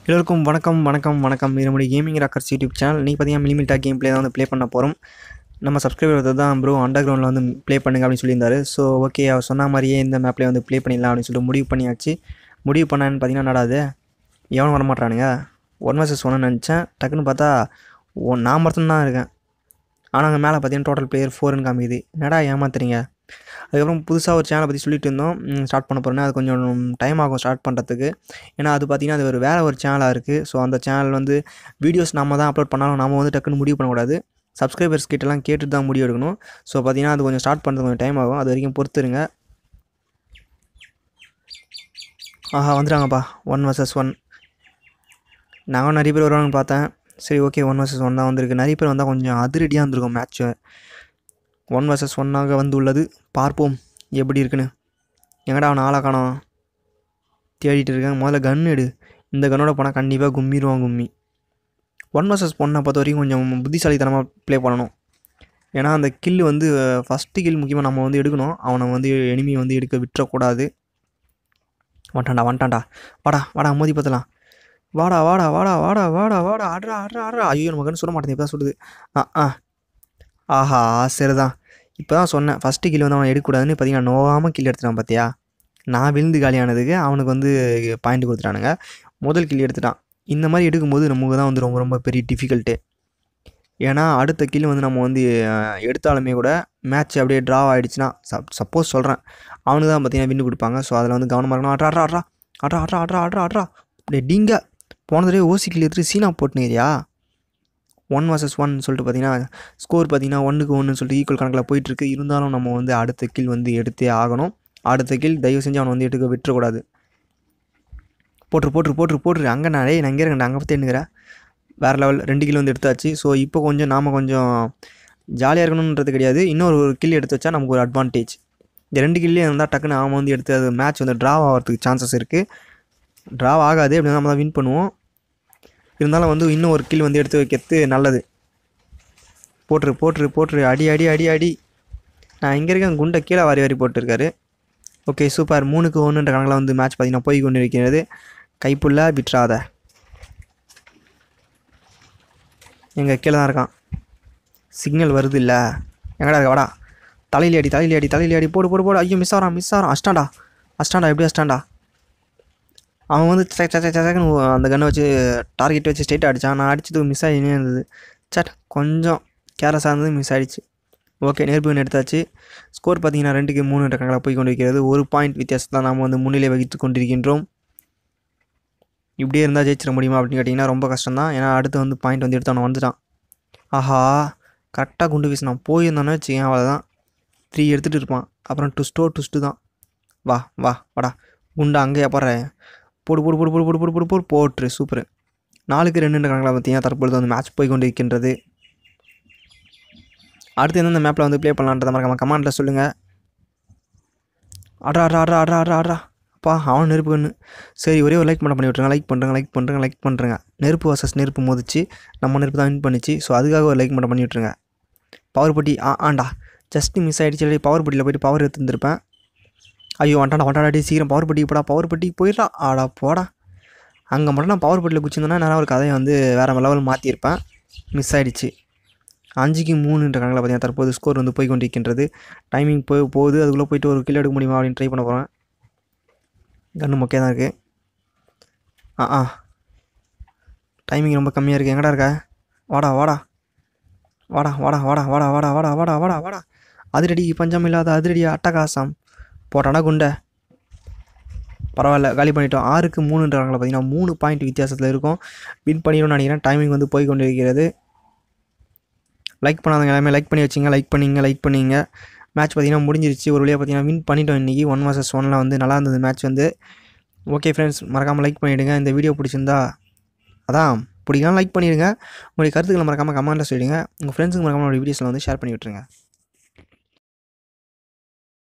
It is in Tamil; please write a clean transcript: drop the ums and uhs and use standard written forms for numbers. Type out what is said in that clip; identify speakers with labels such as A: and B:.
A: எல்லோருக்கும் வணக்கம் வணக்கம் வணக்கம். இது நம்முடைய கேமிங் ராக்கர்ஸ் யூடியூப் சேனல். இன்றைக்கி பார்த்தீங்கன்னா மினிமிட்டா கேம் ப்ளே தான் வந்து ப்ளே பண்ண போகிறோம். நம்ம சப்ஸ்கிரைபர் தான் ப்ரோ அண்டர் கிரவுண்டில் வந்து ப்ளே பண்ணுங்க அப்படின்னு சொல்லியிருந்தாரு. ஸோ ஓகே, அவர் சொன்ன மாதிரியே இந்த மேப்லேயே வந்து ப்ளே பண்ணிடலாம் அப்படின்னு சொல்லிட்டு முடிவு பண்ணியாச்சு. முடிவு பண்ணான்னு பார்த்தீங்கன்னா நடாது எவனும் வரமாட்டானுங்க. 1 vs 1 நினச்சேன். டக்குன்னு பார்த்தா நான் மட்டும்தான் இருக்கேன். ஆனால் அங்கே மேலே பார்த்தீங்கன்னா டோட்டல் பிளேயர் 4ன்னு காமிக்குது. என்னடா ஏமாத்துறீங்க. அதுக்கப்புறம் புதுசாக ஒரு சேனலை பற்றி சொல்லிட்டு இருந்தோம். ஸ்டார்ட் பண்ண போகிறேன்னா அது கொஞ்சம் டைம் ஆகும் ஸ்டார்ட் பண்ணுறதுக்கு. ஏன்னா அது பார்த்திங்கன்னா அது வேறு ஒரு சேனலாக இருக்குது. ஸோ அந்த சேனல் வந்து வீடியோஸ் நம்ம தான் அப்லோட் பண்ணாலும் நம்ம வந்து டக்குன்னு முடிவு பண்ணக்கூடாது. சப்ஸ்கிரைபர்ஸ் கிட்டலாம் கேட்டுட்டு தான் முடிவு எடுக்கணும். ஸோ பார்த்திங்கன்னா அது கொஞ்சம் ஸ்டார்ட் பண்ணுறது கொஞ்சம் டைம் ஆகும். அது வரைக்கும் பொறுத்துருங்க. ஆஹா வந்துடுறாங்கப்பா. 1 vs 1. நாங்கள் நிறைய பேர் வருவாங்கன்னு பார்த்தேன். சரி ஓகே, 1 vs 1 தான் வந்திருக்கு. நிறைய பேர் வந்தால் கொஞ்சம் அதிரடியாக இருந்திருக்கும் மேட்ச்சு. 1 vs 1 வந்து உள்ளது. பார்ப்போம் எப்படி இருக்குன்னு. எங்கடா அவன் ஆளை காணோம், தேடிட்டு இருக்கேன். முதல்ல கன் எடு. இந்த கன்னோட போனால் கண்டிப்பாக கும்மிடுவான் கும்மி. 1 vs 1 பொறுத்த வரைக்கும் கொஞ்சம் புத்திசாலித்தனமாக ப்ளே பண்ணணும். ஏன்னா அந்த கில் வந்து ஃபஸ்ட்டு கில் முக்கியமாக நம்ம வந்து எடுக்கணும். அவனை வந்து எனிமி வந்து எடுக்க விட்டுறக்கூடாது. வந்துட்டான்டா வாடா வாடா மோதி பார்த்தலாம். வாடா வாடா வாடா வாடா வாடா வாடா ஆடுறா ஆடுறா ஆடுறா. ஐயோ நம்ம கன்று சொல்ல மாட்டேன், இப்போ தான் சுடுது. ஆஹா சரிதான். இப்போ தான் சொன்னேன் ஃபஸ்ட்டு கில் வந்து அவன் எடுக்கக்கூடாதுன்னு. பார்த்தீங்கன்னா நோவாமல் கில் எடுத்துட்டான். பார்த்தியா, நான் விழுந்து காலியானதுக்கு அவனுக்கு வந்து பாயிண்ட் கொடுத்துட்டானுங்க. முதல் கில் எடுத்துட்டான். இந்த மாதிரி எடுக்கும்போது நமக்கு தான் வந்து ரொம்ப ரொம்ப பெரிய டிஃபிகல்ட்டு. ஏன்னா அடுத்த கில் வந்து நம்ம வந்து எடுத்தாலுமே கூட மேட்ச் அப்படியே ட்ரா ஆகிடுச்சுன்னா சப்போஸ் சொல்கிறேன் அவனுக்கு தான் பார்த்தீங்கன்னா வின்னு கொடுப்பாங்க. ஸோ அதில் வந்து கவனமாக இருக்கணும். ஆட்ரா ஆட்ரா ஆட்ரா ஆட்ரா ஆட்ரா ஆட்ரா ஆட்ரா அப்படியே டிங்க போனதே ஓசி கில் எடுத்துட்டு சீனா போட்டுனுறியா. 1 vs 1 சொல்லிட்டு பார்த்தீங்கன்னா ஸ்கோர் பார்த்தீங்கன்னா 1-1 சொல்லிட்டு ஈக்குவல் கணக்கில் போயிட்டுருக்கு. இருந்தாலும் நம்ம வந்து அடுத்த கில் வந்து எடுத்தே ஆகணும். அடுத்த கில் தயவு செஞ்சு அவனை வந்து எடுக்க விட்டுறக்கூடாது. போட்டுரு போட்டுரு போட்டுரு போட்டுரு. அங்கே நான் இங்கே இருக்கேன். அங்கே பற்றி என்னங்கிறேன். வேறு லெவல் 2 கில் வந்து எடுத்தாச்சு. ஸோ இப்போ கொஞ்சம் நாம் கொஞ்சம் ஜாலியாக இருக்கணுன்றது கிடையாது. இன்னொரு கில் எடுத்து வச்சா நமக்கு ஒரு அட்வான்டேஜ். இந்த 2 கில்லே இருந்தால் டக்குன்னு அவன் வந்து எடுத்து அது மேட்ச் வந்து ட்ராவ் ஆகிறதுக்கு சான்சஸ் இருக்குது. ட்ராவ் ஆகாது அப்படின்னா நம்ம தான் வின் பண்ணுவோம். இருந்தாலும் வந்து இன்னும் ஒரு கில் வந்து எடுத்து வைக்கிறது நல்லது. போட்டுரு போட்டுரு போட்டுரு. அடி அடி அடி அடி. நான் இங்கே இருக்கேன். குண்டை கீழே வாரி வாரி போட்டுருக்காரு. Okay super. 3-1 கணக்கில் வந்து மேட்ச் பார்த்திங்கன்னா போய் கொண்டு இருக்கிறது. கைப்புள்ள விட்டுறாத. எங்கள் கீழே தான் இருக்கான். சிக்னல் வருது இல்லை. எங்கடா இருக்க வாடா. தலையில அடி தலையில அடி தலையில அடி. போடு போடு போடு. ஐயோ மிஸ் ஆகிறான். அஷ்டாண்டா எப்படி அஷ்டாண்டா. அவன் வந்து சக்குன்னு அந்த கன்னை வச்சு டார்கெட் வச்சு ஸ்ட்ரெயிட்டாக அடித்தான். நான் அடிச்சது மிஸ் ஆகினே இருந்தது. கொஞ்சம் கேர்லெஸ்ஸாக இருந்தது, மிஸ் ஆகிடுச்சு. ஓகே நெருப்பு எடுத்தாச்சு. ஸ்கோர் பார்த்தீங்கன்னா 2-3 கணக்கில் போய் கொண்டு இருக்கிறது. 1 பாயிண்ட் வித்தியாசத்தை நாம் வந்து முன்னிலை வகித்து கொண்டிருக்கின்றோம். இப்படியே இருந்தால் ஜெயிச்சிட முடியுமா அப்படின்னு கேட்டிங்கன்னா ரொம்ப கஷ்டம் தான். ஏன்னா அடுத்து வந்து பாயிண்ட் வந்து எடுத்து அவனை வந்துட்டான். ஆஹா கரெக்டாக குண்டு வீசினான். போயிருந்தானே வச்சுக்கேன் அவ்வளோதான். 3 எடுத்துகிட்டு இருப்பான். அப்புறம் டுஸ்ட்டு தான். வா வா வாடா. குண்டா அங்கேயா போடுறேன். போடு போடு போடு போடு போடு போடு போடு போடு போட்டுரு. சூப்பர். 4-2 கணக்கில் பார்த்தீங்கன்னா தற்பொழுது வந்து மேட்ச் போய் கொண்டு இருக்கின்றது. அடுத்து எந்தெந்த மேப்பில் வந்து ப்ளே பண்ணலான்றத மறக்காம கமெண்ட்டில் சொல்லுங்கள். ஆட்ரா ஆட்ரா ஆட்ரா ஆட்ரா ஆட்ரா ஆட்ரா. அப்பா அவன் நெருப்பு கண்ணு. சரி ஒரே ஒரு லைக் பண்ணி விட்ருங்க. லைக் பண்ணுறேங்க. நெருப்பு வர்சஸ் நெருப்பு மோதிச்சு. நம்ம நெருப்பு தான் வின் பண்ணிச்சு. ஸோ அதுக்காக ஒரு லைக் பண்ணி விட்ருங்க. பவர் பட்டி ஆண்டா ஜஸ்ட்டு மிஸ் ஆகிடுச்சு. பவர் பட்டியில் போய்ட்டு பவர் எடுத்துருந்துருப்பேன். ஐயோ வண்டாடாடி சீக்கிரம் பவர் பட்டி போடா. பவர் பட்டி போயிடா. ஆடா போடா. அங்கே மட்டும் நான் பவர் பட்டியில் குச்சிருந்தேன்னா நேரம் ஒரு கதையை வந்து வேறு லெவல் மாற்றிருப்பேன். மிஸ் ஆகிடுச்சு. 5-3 கணக்கில் பார்த்தீங்கன்னா தற்போது ஸ்கோர் வந்து போய் கொண்டிருக்கின்றது. டைமிங் போகுது. அதுக்குள்ளே போய்ட்டு ஒரு கில் எடுக்க முடியுமா அப்படின்னு ட்ரை பண்ண போகிறேன். கன்று மொக்கையாக தான் இருக்குது. டைமிங் ரொம்ப கம்மியாக இருக்குது. எங்கடா இருக்க. வாடா வாடா வாடா வாடா வாடா வாடா வாடா வாடா வாடா வாடா வாடா. அதிரடி பஞ்சம் இல்லாத அதிரடி அட்டகாசம். போட்டானா குண்டை. பரவாயில்ல காலி பண்ணிட்டோம். 6-3 கணக்கில் பார்த்தீங்கன்னா 3 பாயிண்ட் வித்தியாசத்தில் இருக்கும். வின் பண்ணிடும்னு நினைக்கிறேன். டைமிங் வந்து போய் கொண்டு இருக்கிறது. லைக் பண்ணாதவங்க எல்லாமே லைக் பண்ணி வச்சிங்க. லைக் பண்ணிங்க. மேட்ச் பார்த்திங்கன்னா முடிஞ்சிருச்சு. ஒரு வழியாக பார்த்தீங்கன்னா வின் பண்ணிட்டோம் இன்றைக்கி. 1 vs 1 வந்து நல்லா இருந்தது மேட்ச் வந்து. ஓகே ஃப்ரெண்ட்ஸ், மறக்காமல் லைக் பண்ணிவிடுங்க. இந்த வீடியோ பிடிச்சிருந்தா பிடிக்காம லைக் பண்ணிவிடுங்க. உங்களுடைய கருத்துக்களை மறக்காமல் கமெண்ட்டில் சொல்லிவிடுங்க. உங்கள் ஃப்ரெண்ட்ஸுக்கு மறக்காமல் வீடியோஸில் வந்து ஷேர் பண்ணி விட்டுருங்க.